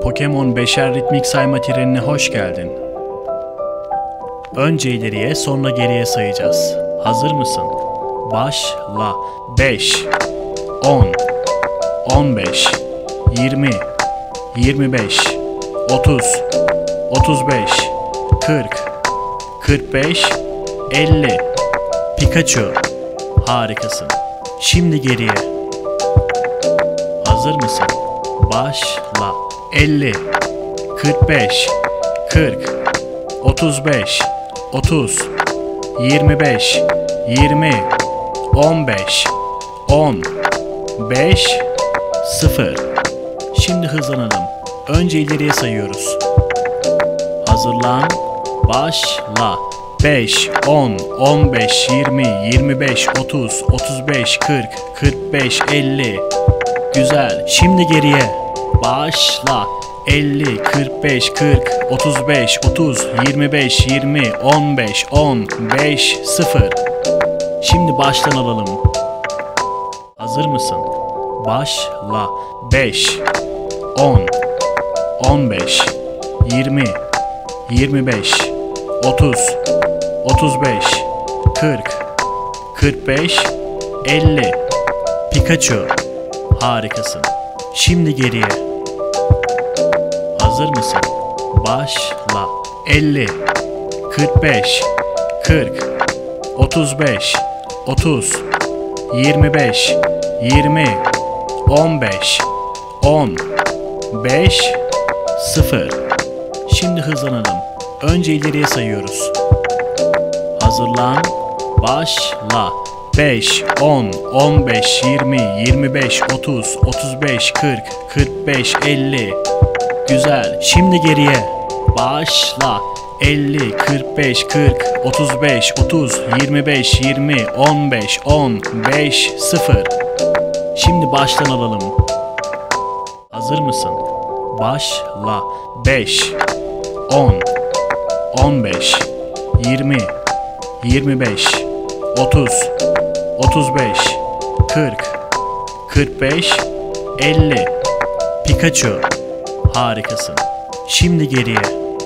Pokemon 5'er ritmik sayma trenine hoş geldin. Önce ileriye sonra geriye sayacağız. Hazır mısın? Başla. 5, 10, 15, 20, 25, 30, 35, 40, 45, 50. Pikachu. Harikasın. Şimdi geriye. Hazır mısın? Başla. 50, 45, 40, 35, 30, 25, 20, 15, 10, 5, 0. Şimdi hızlanalım. Önce ileriye sayıyoruz. Hazırlan. Başla. 5, 10, 15, 20, 25, 30, 35, 40, 45, 50. Güzel. Şimdi geriye. Başla. 50, 45, 40, 35, 30, 25, 20, 15, 10, 5, 0. Şimdi baştan alalım. Hazır mısın? Başla. 5, 10, 15, 20, 25, 30, 35, 40, 45, 50. Pikachu. Harikasın. Şimdi geriye. Hazır mısın? Başla. 50, 45, 40, 35, 30, 25, 20, 15, 10, 5, 0. Şimdi hızlanalım. Önce ileriye sayıyoruz. Hazırlan. Başla. 5, 10, 15, 20, 25, 30, 35, 40, 45, 50. Güzel. Şimdi geriye. Başla. 50, 45, 40, 35, 30, 25, 20, 15, 10, 5, 0. Şimdi baştan alalım. Hazır mısın? Başla. 5, 10, 15, 20, 25, 30, 35, 40, 45, 50. Pikachu. Harikasın. Şimdi geriye.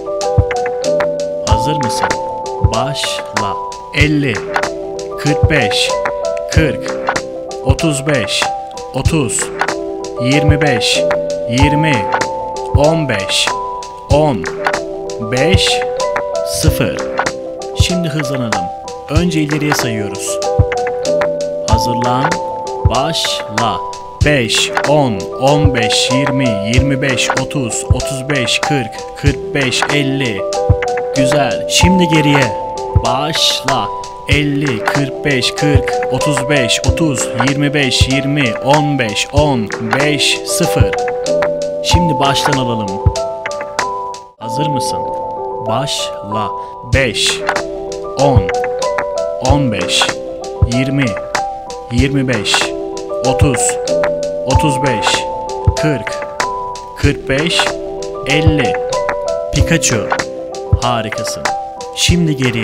Hazır mısın? Başla. 50, 45, 40, 35, 30, 25, 20, 15, 10, 5, 0. Şimdi hızlanalım. Önce ileriye sayıyoruz. Hazırlan. Başla. 5, 10, 15, 20, 25, 30, 35, 40, 45, 50. Güzel. Şimdi geriye. Başla. 50, 45, 40, 35, 30, 25, 20, 15, 10, 5, 0. Şimdi baştan alalım. Hazır mısın? Başla. 5, 10, 15, 20, 25, 30, 35, 40, 45, 50. Pikachu. Harikasın. Şimdi geriye.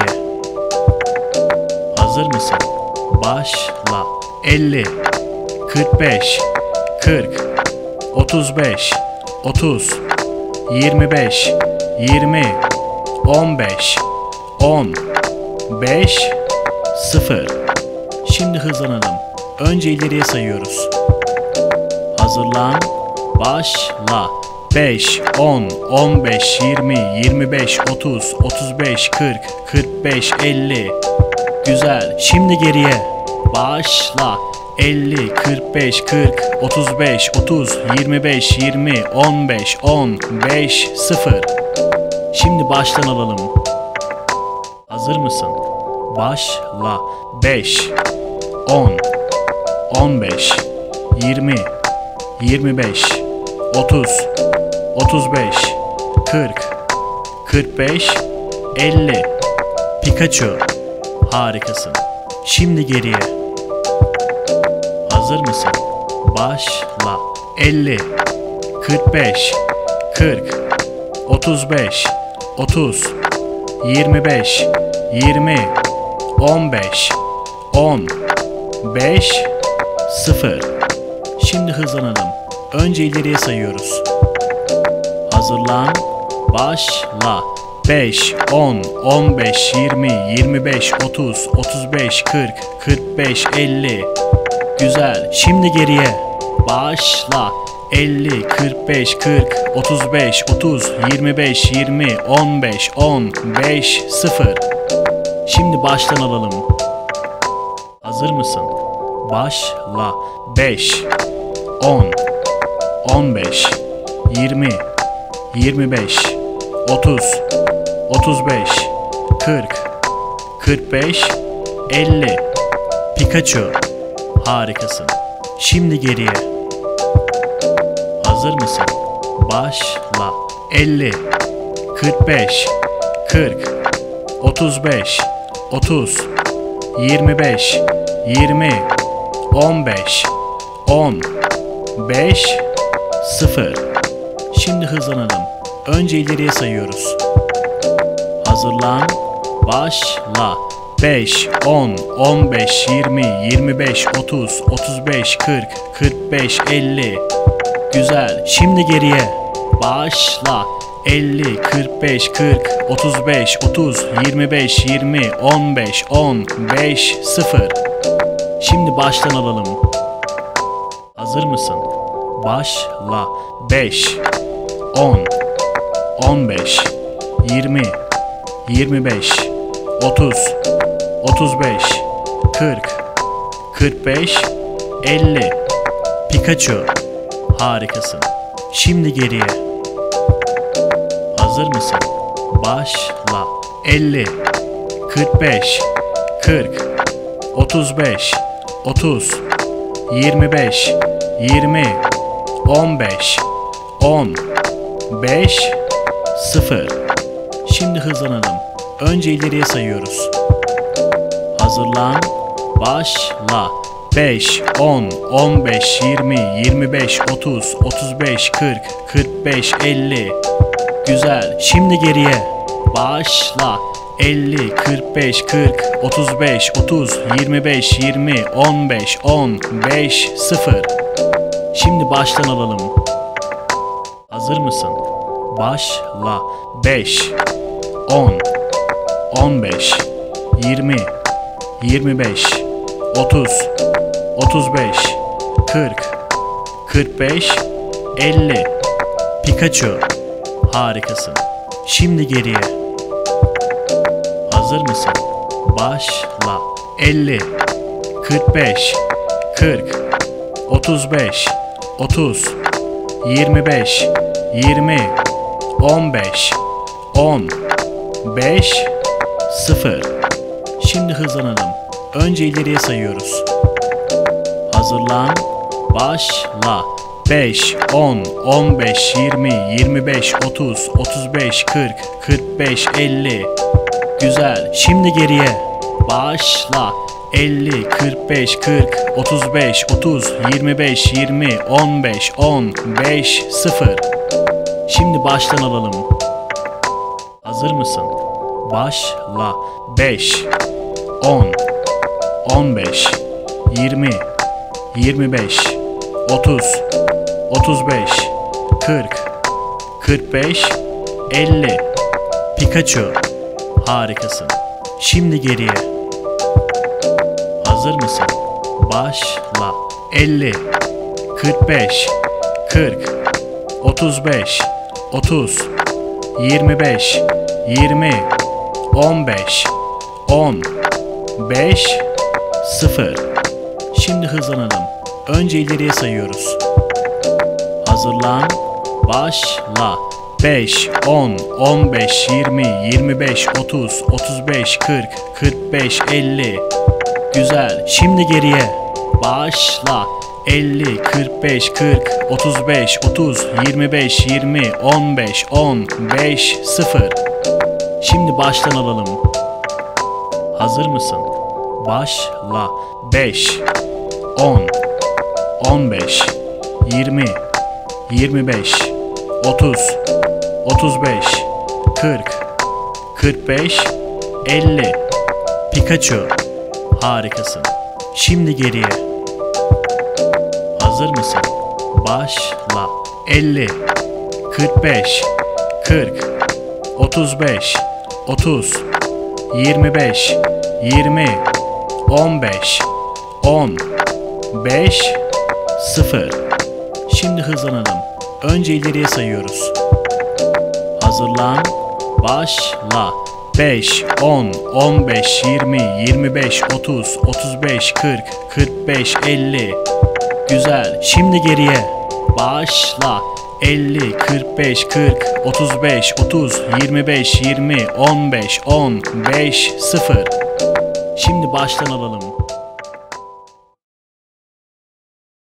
Hazır mısın? Başla. 50, 45, 40, 35, 30, 25, 20, 15, 10, 5, 0. Şimdi hızlanalım. Önce ileriye sayıyoruz. Hazırlan. Başla. 5, 10, 15, 20, 25, 30, 35, 40, 45, 50. Güzel. Şimdi geriye. Başla. 50, 45, 40, 35, 30, 25, 20, 15, 10, 5, 0. Şimdi baştan alalım. Hazır mısın? Başla. 5, 10, 15, 20, 25, 30, 35, 40, 45, 50. Pikachu. Harikasın. Şimdi geriye. Hazır mısın? Başla. 50, 45, 40, 35, 30, 25, 20, 15, 10, 5, 0. Şimdi hızlanalım. Önce ileriye sayıyoruz. Hazırlan. Başla. 5, 10, 15, 20, 25, 30, 35, 40, 45, 50. Güzel. Şimdi geriye. Başla. 50, 45, 40, 35, 30, 25, 20, 15, 10, 5, 0. Şimdi baştan alalım. Hazır mısın? Başla. 5, 10, 15, 20, 25, 30, 35, 40, 45, 50. Pikachu. Harikasın. Şimdi geriye. Hazır mısın? Başla. 50, 45, 40, 35, 30, 25, 20, 15, 10, 5, 0. Şimdi hızlanalım. Önce ileriye sayıyoruz. Hazırlan. Başla. 5, 10, 15, 20, 25, 30, 35, 40, 45, 50. Güzel. Şimdi geriye. Başla. 50, 45, 40, 35, 30, 25, 20, 15, 10, 5, 0. Şimdi baştan alalım. Hazır mısın? Başla. 5, 10, 15, 20, 25, 30, 35, 40, 45, 50. Pikachu. Harikasın. Şimdi geriye. Hazır mısın? Başla. 50, 45, 40, 35, 30, 25, 20, 15, 10, 5, 0. Şimdi hızlanalım. Önce ileriye sayıyoruz. Hazırlan. Başla. 5, 10, 15, 20, 25, 30, 35, 40, 45, 50. Güzel. Şimdi geriye. Başla. 50, 45, 40, 35, 30, 25, 20, 15, 10, 5, 0. Şimdi baştan alalım. Hazır mısın? Başla. 5, 10, 15, 20, 25, 30, 35, 40, 45, 50. Pikachu. Harikasın. Şimdi geriye. Hazır mısın? Başla. 50, 45, 40, 35, 30, 25, 20, 15, 10, 5, 0. Şimdi hızlanalım. Önce ileriye sayıyoruz. Hazırlan. Başla. 5, 10, 15, 20, 25, 30, 35, 40, 45, 50. Güzel. Şimdi geriye. Başla. 50, 45, 40, 35, 30, 25, 20, 15, 10, 5, 0. Şimdi baştan alalım. Hazır mısın? Başla. 5, 10, 15, 20, 25, 30, 35, 40, 45, 50. Pikachu. Harikasın. Şimdi geriye. Hazır mısın? Başla. 50, 45, 40, 35, 30, 25, 20, 15, 10, 5, 0. Şimdi hızlanalım. Önce ileriye sayıyoruz. Hazırlan. Başla. 5, 10, 15, 20, 25, 30, 35, 40, 45, 50. Güzel. Şimdi geriye. Başla. 50, 45, 40, 35, 30, 25, 20, 15, 10, 5, 0. Şimdi baştan alalım. Hazır mısın? Başla. 5, 10, 15, 20, 25, 30, 35, 40, 45, 50. Pikachu. Harikasın. Şimdi geriye. Hazır mısın? Başla. 50, 45, 40, 35, 30, 25, 20, 15, 10, 5, 0. Şimdi hızlanalım. Önce ileriye sayıyoruz. Hazırlan, başla. 5, 10, 15, 20, 25, 30, 35, 40, 45, 50. Güzel. Şimdi geriye. Başla. 50, 45, 40, 35, 30, 25, 20, 15, 10, 5, 0. Şimdi baştan alalım.